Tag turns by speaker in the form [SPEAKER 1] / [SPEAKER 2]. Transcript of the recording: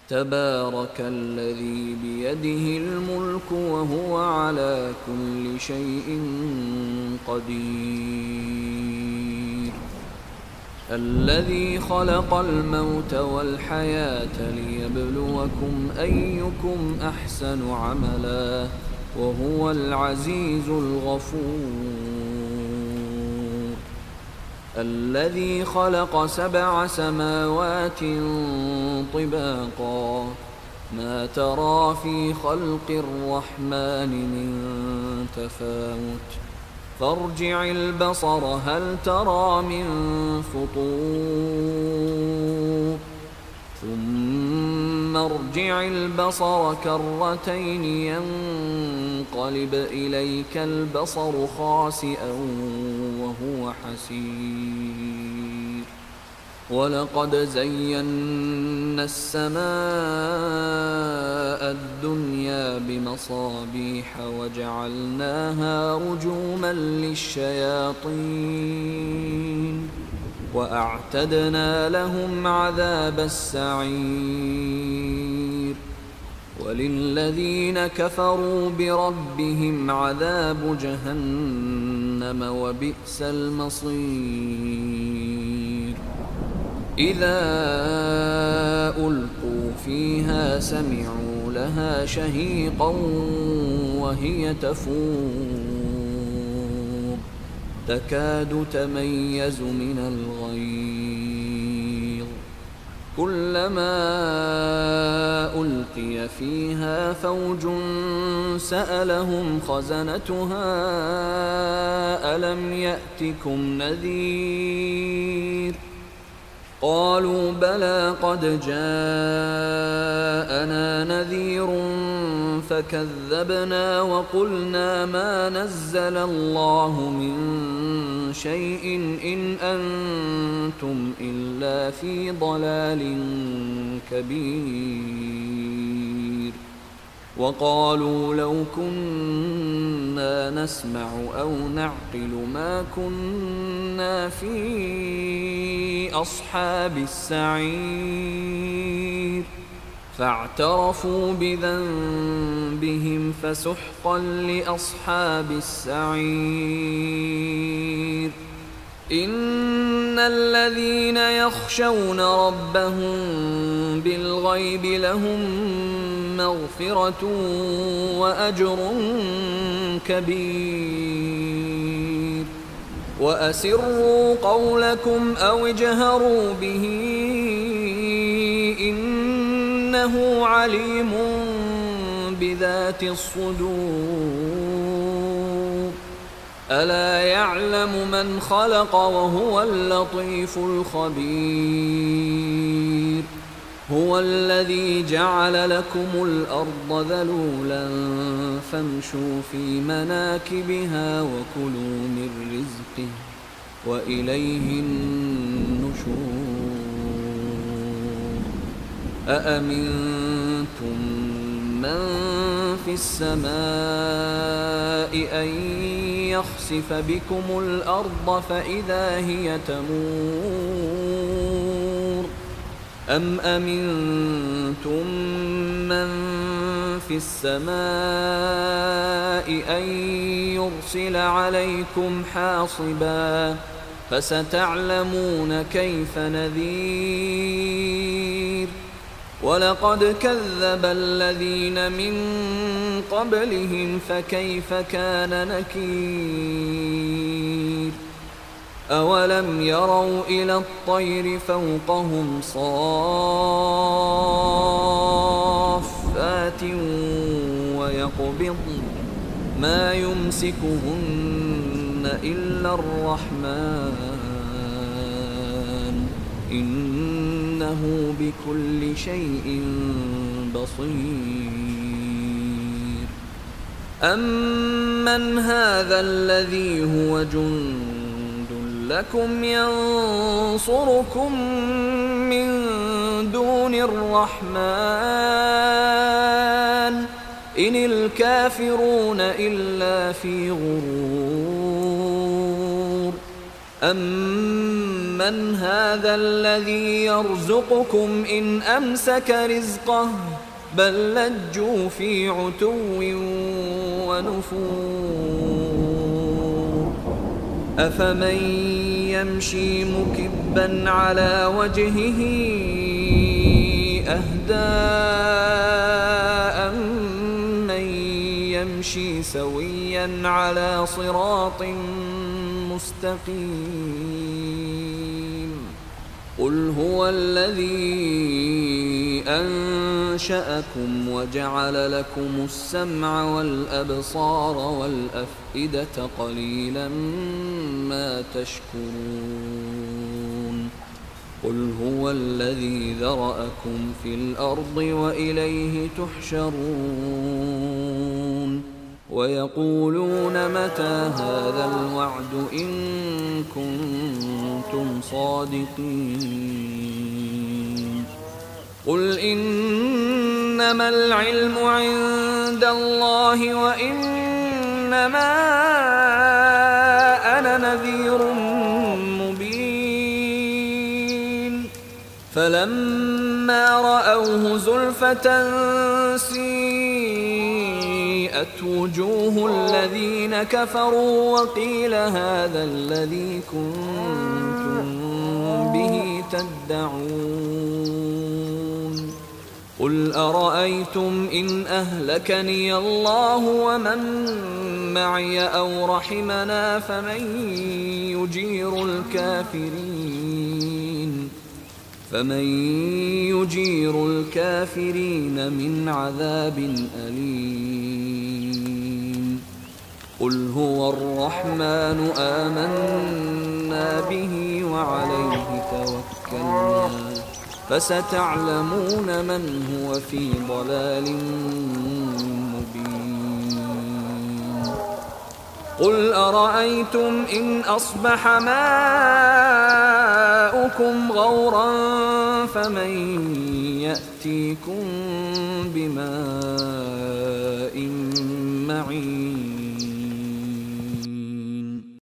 [SPEAKER 1] تبارك الذي بيده الملك وهو على كل شيء قدير. الذي خلق الموت والحياة ليبلوكم أيكم أحسن عملا وهو العزيز الغفور. الذي خلق 7 سماوات طباقا ما ترى في خلق الرحمن من تفاوت فارجع البصر هل ترى من فطور ثم ارجع البصر كرتين ينقلب إليك البصر خاسئا وهو حسير. ولقد زينا السماء الدنيا بمصابيح وجعلناها رجوما للشياطين وأعتدنا لهم عذاب السعير. وللذين كفروا بربهم عذاب جهنم وبئس المصير. إذا ألقوا فيها سمعوا لها شهيقا وهي تفور تكاد تميز من الغيظ كلما ألقي فيها فوج سألهم خزنتها ألم يأتكم نذير قالوا بلى قد جاءنا نذير فكذبنا وقلنا ما نزل الله من شيء إن أنتم إلا في ضلال كبير. وقالوا لو كنا نسمع أو نعقل ما كنا في أصحاب السعير فاعترفوا بذنبهم فسحقا لأصحاب السعير. إن الذين يخشون ربهم بالغيب لهم مغفرة وأجر كبير. وأسروا قولكم أو اجهروا به إنه عليم بذات الصدور. ألا يعلم من خلق وهو اللطيف الخبير. هو الذي جعل لكم الأرض ذلولا فامشوا في مناكبها وكلوا من رزقه وإليه النشور. أأمنتم من في السماء أن يخسف بكم الأرض فإذا هي تمور أم أمنتم من في السماء أن يرسل عليكم حاصبا فستعلمون كيف نذير. ولقد كذب الذين من قبلهم فكيف كان نكير. أولم يروا إلى الطير فوقهم صافات ويقبضن ما يمسكهن إلا الرحمن إنه بكل شيء بصير. أمن هذا الذي هو جند لكم ينصركم من دون الرحمن إن الكافرون إلا في غرور. أمن من هذا الذي يرزقكم إن أمسك رزقه بل لجوا في عتو ونفور أفمن يمشي مكبا على وجهه أهدى أمن يمشي سويا على صراط مستقيم قل هو الذي أنشأكم وجعل لكم السمع والأبصار والأفئدة قليلا ما تشكرون قل هو الذي ذرأكم في الأرض وإليه تحشرون ويقولون متى هذا الوعد إن كنتم صادقين قل إنما العلم عند الله وإنما أنا نذير مبين فلما رأوه زلفة سيئت وجوه الذين كفروا وقيل هذا الذي كنتم به تدعون قل أرأيتم إن أهلكني الله ومن معي أو رحمنا فمن يجير الكافرين من عذاب أليم قل هو الرحمن آمنا به وعليه توكلنا فستعلمون من هو في ضلال مبين قل أرأيتم إن أصبح ماؤكم غورا فمن يأتيكم بماء